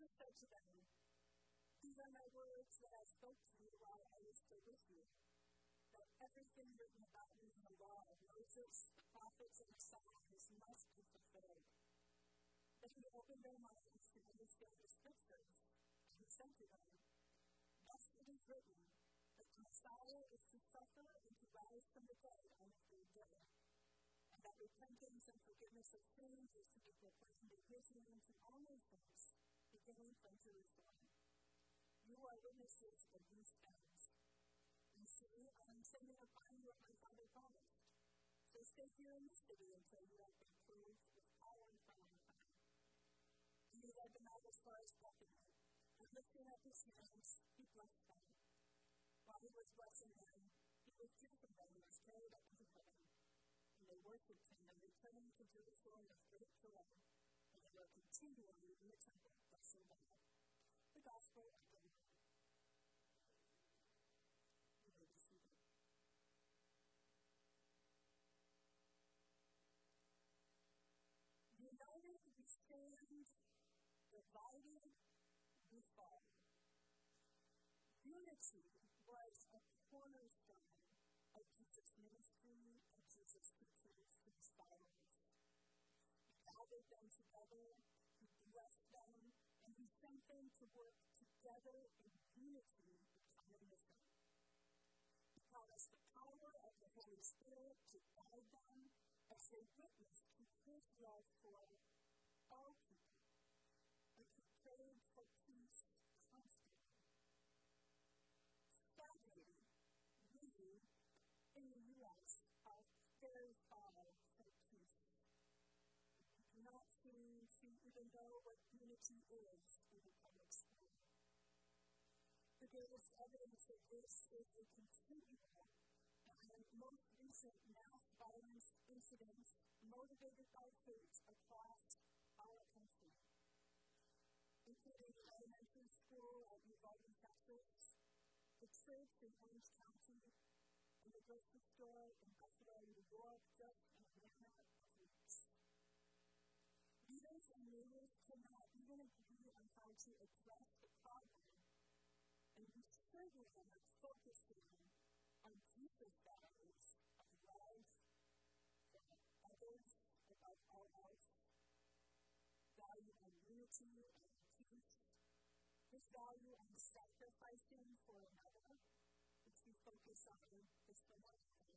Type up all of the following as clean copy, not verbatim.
Jesus said to them, "These are my words that I spoke to you while I was still with you, that everything written about me in the law of Moses, the prophets, and the Psalms must be fulfilled." But he opened their minds to understand the scriptures, and he said to them, "Thus it is written, that the Messiah is to suffer and to rise from the dead on the third day, and that repentance and forgiveness of sins is to be proclaimed in his name to all nations, beginning from Jerusalem. You are witnesses of these things. And see, I am sending upon you what my Father promised. So stay here in the city until you have been clothed with power from on high." And he led them out as far as Bethany, and lifting up his hands, he blessed them. While he was blessing them, he withdrew from them and was carried up into heaven. And they worshipped him and returned to Jerusalem with great joy, and they were continually in the temple blessing God. The Gospel of the Lord. You may be seated. United we stand, divided we fall. Unity was a cornerstone of Jesus' ministry and Jesus' teachings to his followers. He gathered them together, he blessed them, and he sent them to work together in unity in common mission. He promised the power of the Holy Spirit to guide them as they witnessed to his love for all people, and he prayed for peace constantly. Sadly, we in the U.S. are very far from peace. We do not seem to even know what unity is in the public sphere. The greatest evidence of this is a continual and most recent mass violence incidents motivated by hate across our country, including the elementary school at Uvalde, Texas, the church in Orange County, and the grocery store in Buffalo, New York, just in a matter of weeks. Leaders and leaders cannot even agree on how to address the problem, and we certainly are not focusing on Jesus' values of love for others above all else, value on unity and peace, his value on sacrificing for another, which we focus on this morning.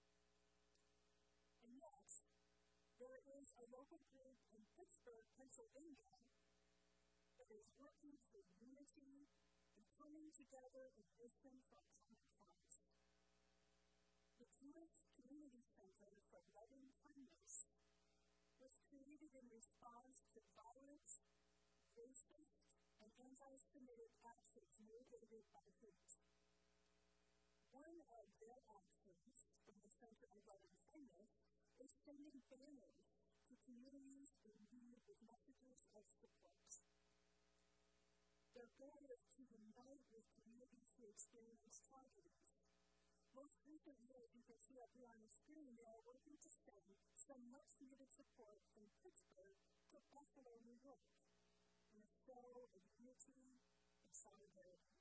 And yet, there is a local group in Pittsburgh, Pennsylvania, that is working for unity and coming together in mission for a common cause. The Jewish Community Center for Loving Kindness was created in response to violent, racist, and anti-Semitic actions motivated by hate. One of their actions from the Center of Loving Kindness is sending families to communities in need with messages of support. Their goal is to unite with communities who experience tragedies. Most recently, as you can see up here on the screen, they are working to send some much-needed support from Pittsburgh to Buffalo, New York, in a show of unity and solidarity.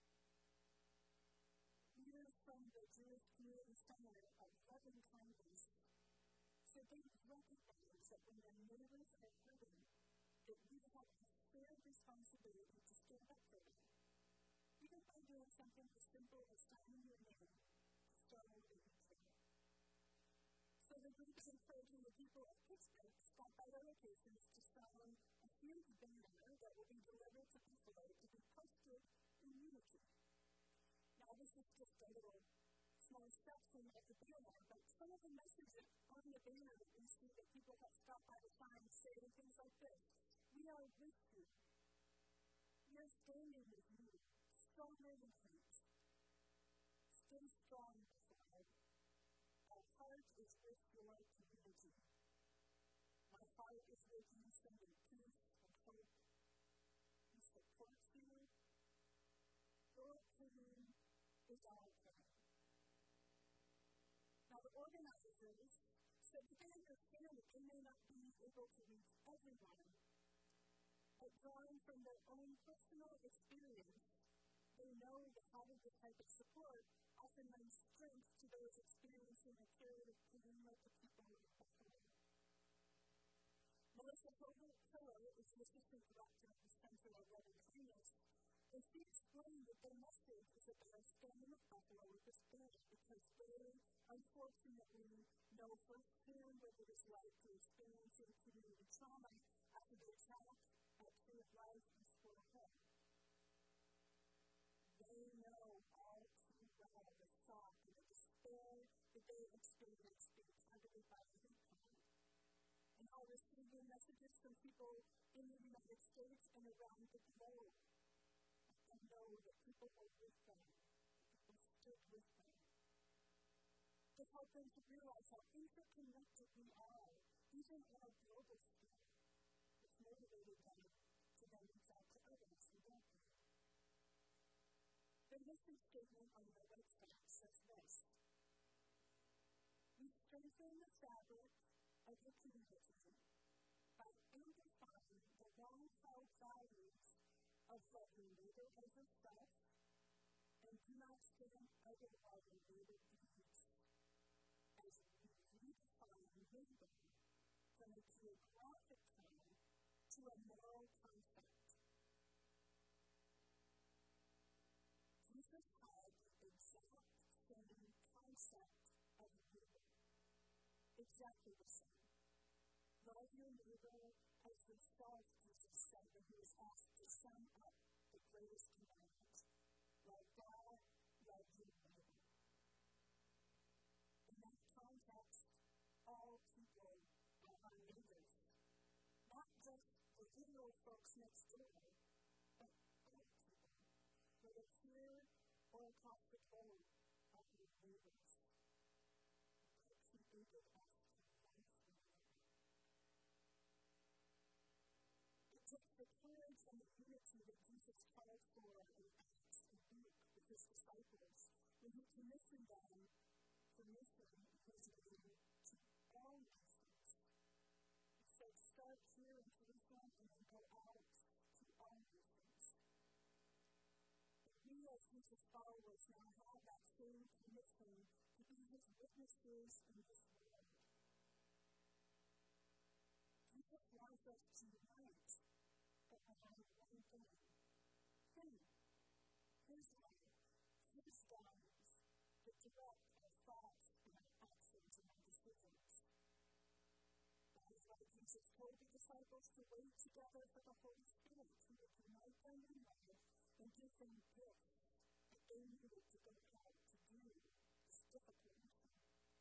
Leaders from the Jewish Community Center of Loving Kindness said they recognize that when their neighbors are hurting, that we have a shared responsibility to stand up for them, even by doing something as simple as signing your name to show that you care. So the group is encouraging the people of Pittsburgh to stop by their locations to sign a huge banner that will be delivered to Buffalo to be posted in unity. Now, this is just a little small section of the banner, but some of the messages on the banner that we see that people have stopped by the sign say things like this: "We are with you. We are standing with you, stronger than hate. Stay strong, God. Our heart is with your community. My heart is with you, sending peace and hope. We support you. Your pain is our pain." Now, the organizers said that they understand that they may not be able to reach everyone But drawing from their own personal experience, they know that having this type of support often lends strength to those experiencing a period of pain like the people in Buffalo. Melissa Pillow is the assistant director of the Center of Love and Kindness, and she explained that their message is about standing with Buffalo with this family because they, unfortunately, know firsthand what it is like to experience community trauma after the attack at Tree of Life in Squirrel Hill. They know all too well the shock and the despair that they experienced being targeted by a hate crime. And all receiving messages from people in the United States and around the globe. And know that people were with them, that people stood with them. To help them to realize how interconnected we are, even on a global scale, which motivated them to then reach out to others who don't know. Their mission statement on their website says this: we strengthen the fabric of the community by amplifying the long-held values of love your neighbor as yourself and do not stand idle while your neighbor bleeds, as we redefine neighbor from a geographic term to a moral concept. Jesus had the exact same concept of neighbor. Exactly the same. Love your neighbor as yourself, Jesus said when he was asked to sum up the greatest commandment. Love God, love your neighbor. In that context, all people are our neighbors. Not just the literal folks next door, but all people, whether here or across the globe, are your neighbors. God created us to love one another. It takes the courage and the unity that Jesus called for in Acts and Luke with his disciples when he commissioned them for mission in his name to all nations. He said, start here in Jerusalem and then go out to all nations. And we as Jesus' followers now have that same commission to be his witnesses in this world. Jesus wants us to unite around one thing: him, his love, his values that direct our thoughts and our actions and our decisions. That is why Jesus told the disciples to wait together for the Holy Spirit who would unite them in love and give them gifts that they needed to go out to do this difficult mission.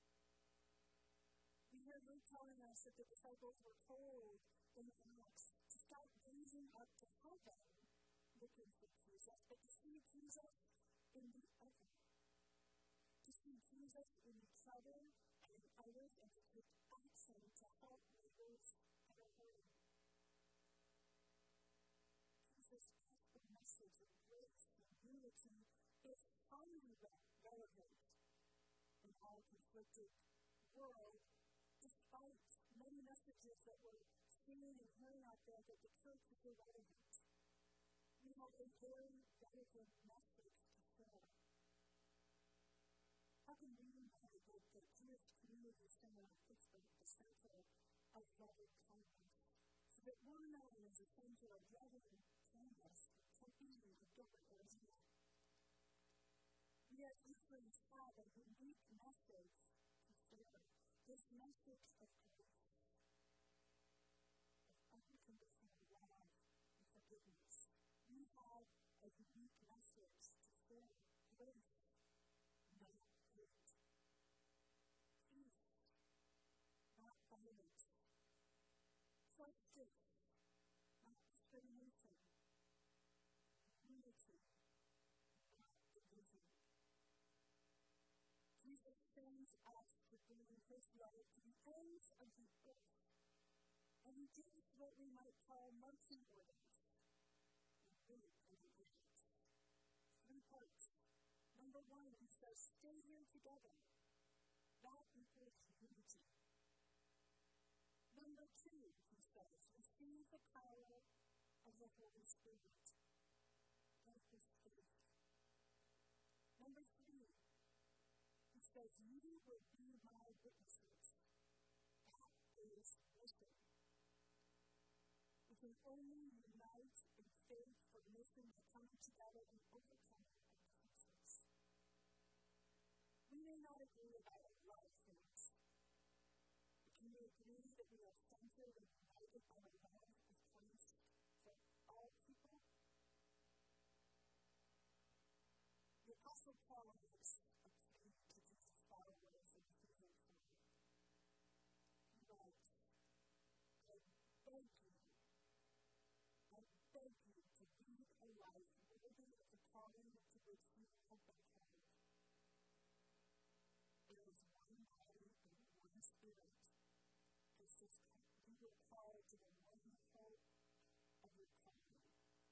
We hear Luke telling us that the disciples were told in Acts to stop gazing up to heaven looking for Jesus, but to see Jesus in the other. To see Jesus in each other and in others, and to take action to help neighbors that are hurting. Jesus' gospel message of grace and unity is highly relevant in our conflicted world, despite many messages that we're seeing and hearing out there that the church is irrelevant. We have a very relevant message to share. How can we know that the Jewish community center in Pittsburgh, the center of love and kindness, so that we're known as a center of love and kindness in Tempe and Gilbert, Arizona? We as Lutherans have a unique message to share. This message of grace, of unconditional love and forgiveness. We have a unique message to share. Grace, not hate. Peace, not violence. Justice, not discrimination. Unity, not division. Jesus sends us to bring his love to the ends of the earth. And he gives what we might call marching orders. In Luke and in Acts. 3 parts. Number 1, he says, stay here together. That equals unity. Number 2, he says, receive the power of of the Holy Spirit and his faith. Number 3, he says, you will be my witnesses. That is mission. We can only unite in faith for mission by coming together and overcoming our differences. We may not agree about a lot of things. But can we agree that we are centered and united by the love of Christ for all people? The Apostle Paul makes a plea to Jesus' followers in Ephesians 4. He writes, I beg you to lead a life worthy of the calling to which you have been called. There is one body and one spirit, just as you were called to the one hope of your calling.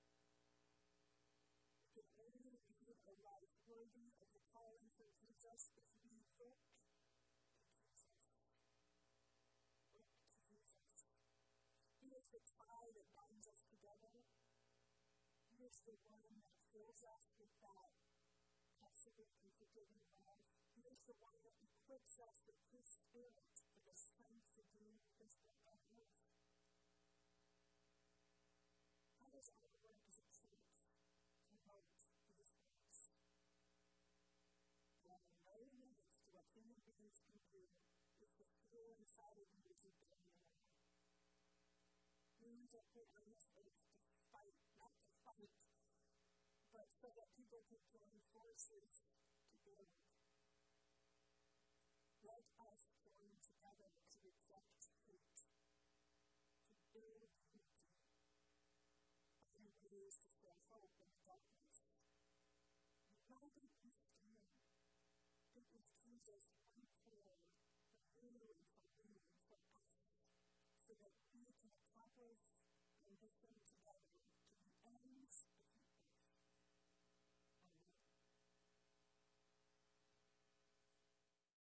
You can only lead a life worthy of the calling for Jesus if we look to Jesus. Look to Jesus. He is the tie that binds us together. He is the one that fills us with that absolute and forgiving love. He is the one that equips us with his spirit for the strength to do his work on earth. How does our work as a church promote these works? There are no limits to what human beings can do if the fear inside of you is getting along. Humans are put on this earth to fight, not to fight, but so that people can join forces to build. Let us join together to reject hate, to build unity, find ways to spread hope in the darkness. United in